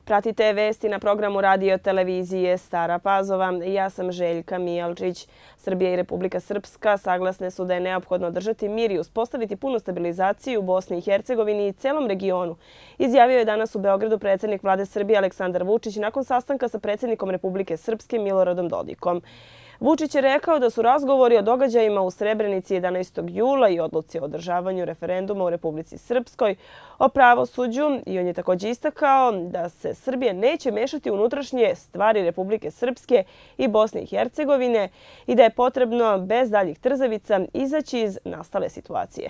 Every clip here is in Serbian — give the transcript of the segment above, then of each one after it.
Pratite vesti na programu radio televizije Stara Pazova. Ja sam Željka Mijalčić. Srbija i Republika Srpska saglasne su da je neophodno održati mir i uspostaviti punu stabilizaciju u Bosni i Hercegovini i celom regionu. Izjavio je danas u Beogradu predsjednik Vlade Srbije Aleksandar Vučić nakon sastanka sa predsjednikom Republike Srpske Miloradom Dodikom. Vučić je rekao da su razgovori o događajima u Srebrenici 11. jula i odluci o održavanju referenduma u Republici Srpskoj o pravosuđu i on je također istakao da se Srbija neće mešati u unutrašnje stvari Republike Srpske i Bosne i Hercegovine i da je potrebno bez daljih trzavica izaći iz nastale situacije.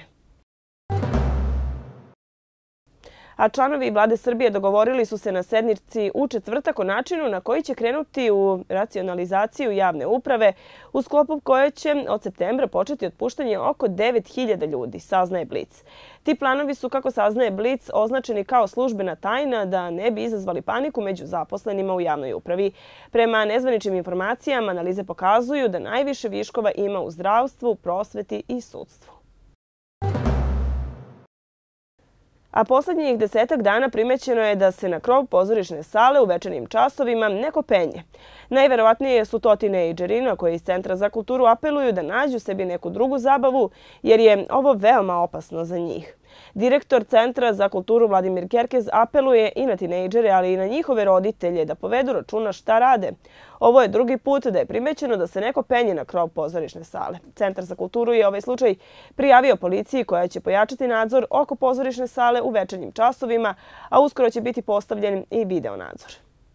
A članovi Vlade Srbije dogovorili su se na sednici u četvrtak o načinu na koji će krenuti u racionalizaciju javne uprave u sklopu koje će od septembra početi otpuštanje oko 9.000 ljudi, saznaje Blic. Ti planovi su, kako saznaje Blic, označeni kao službena tajna da ne bi izazvali paniku među zaposlenima u javnoj upravi. Prema nezvaničnim informacijama, analize pokazuju da najviše viškova ima u zdravstvu, prosveti i sudstvu. A posljednjih 10 dana primećeno je da se na krov pozorišne sale u večernjim časovima neko penje. Najverovatnije su to tinejdžeri na koji iz Centra za kulturu apeluju da nađu sebi neku drugu zabavu jer je ovo veoma opasno za njih. Direktor Centra za kulturu Vladimir Kerkez apeluje i na tinejdžere, ali i na njihove roditelje da povedu računa šta rade. Ovo je drugi put da je primećeno da se neko penje na krov pozorišne sale. Centar za kulturu je ovaj slučaj prijavio policiji koja će pojačati nadzor oko pozorišne sale u večernjim časovima, a uskoro će biti postavljen i video nadzor.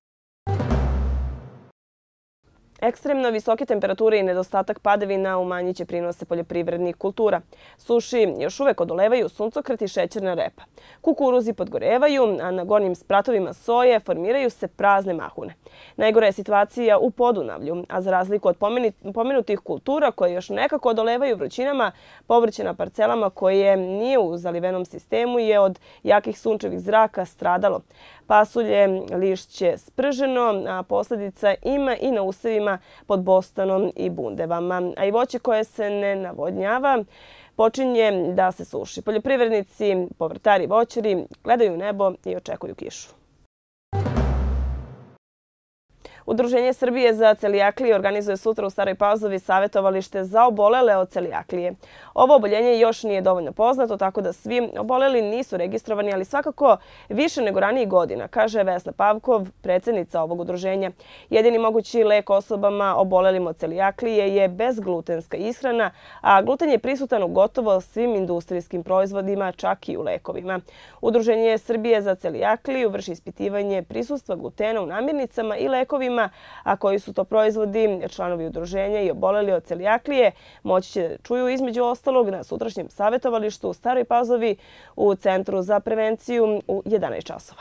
Ekstremno visoke temperature i nedostatak padavina umanjit će prinose poljoprivrednih kultura. Suši još uvek odolevaju suncokret i šećerna repa. Kukuruzi podgorevaju, a na gornjim spratovima soje formiraju se prazne mahune. Najgora je situacija u Podunavlju, a za razliku od pomenutih kultura koje još nekako odolevaju vrućinama, povrće na parcelama koje nije u zalivenom sistemu je od jakih sunčevih zraka stradalo. Pasulje, lišće sprženo, a posljedica ima i na usevima pod bostanom i bundevama. A i voće koje se ne navodnjava počinje da se suši. Poljoprivrednici, povrtari, voćari gledaju nebo i očekuju kišu. Udruženje Srbije za celijakliju organizuje sutra u Staroj Pazovi savjetovalište za obolele od celijaklije. Ovo oboljenje još nije dovoljno poznato, tako da svi oboleli nisu registrovani, ali svakako više nego ranijih godina, kaže Vesna Pavkov, predsjednica ovog udruženja. Jedini mogući lek osobama obolelim od celijaklije je bezglutenska ishrana, a gluten je prisutan u gotovo svim industrijskim proizvodima, čak i u lekovima. Udruženje Srbije za celijakliju vrši ispitivanje prisustva glutena u namirnicama i lekovima, a koji su to proizvodi, članovi udruženja i oboleli od celijaklije moći će čuju između ostalog na sutrašnjem savjetovalištu u Staroj Pazovi u Centru za prevenciju u 11 časova.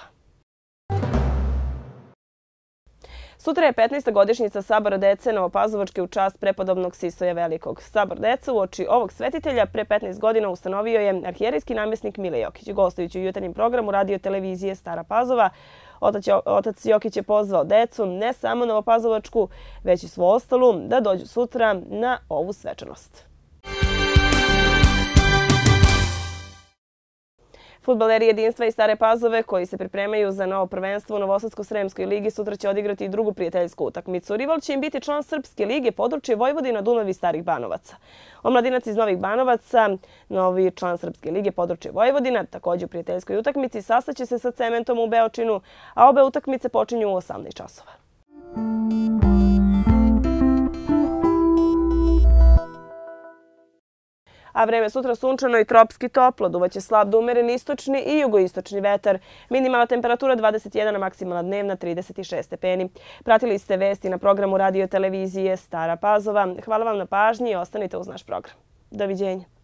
Sutra je 15. godišnjica Sabora dece Novopazovačke u čast prepodobnog Sisoja Velikog. Sabor dece uoči ovog svetitelja pre 15 godina ustanovio je arhijerejski namjesnik Mile Jokić. Gostujući u jutarnjem programu radio televizije Stara Pazova, otac Jokić je pozvao decu, ne samo Novopazovačku, već i svu ostalu, da dođu sutra na ovu svečanost. Fudbaleri Jedinstva i Stare Pazove koji se pripremaju za novo prvenstvo u Novosadsko-Sremskoj ligi sutra će odigrati i drugu prijateljsku utakmicu. Rival će im biti član Srpske lige, područje Vojvodina, Dunav i Starih Banovaca. Omladinac iz Novih Banovaca, novi član Srpske lige, područje Vojvodina, također u prijateljskoj utakmici, sastaće se sa Cementom u Beočinu, a obe utakmice počinju u 18 časova. A vreme sutra sunčano i tropski toplo, duvaće slab do umeren istočni i jugoistočni vetar. Minimalna temperatura 21, a maksimalna dnevna 36 stepeni. Pratili ste vesti na programu radio televizije Stara Pazova. Hvala vam na pažnji i ostanite uz naš program. Doviđenja.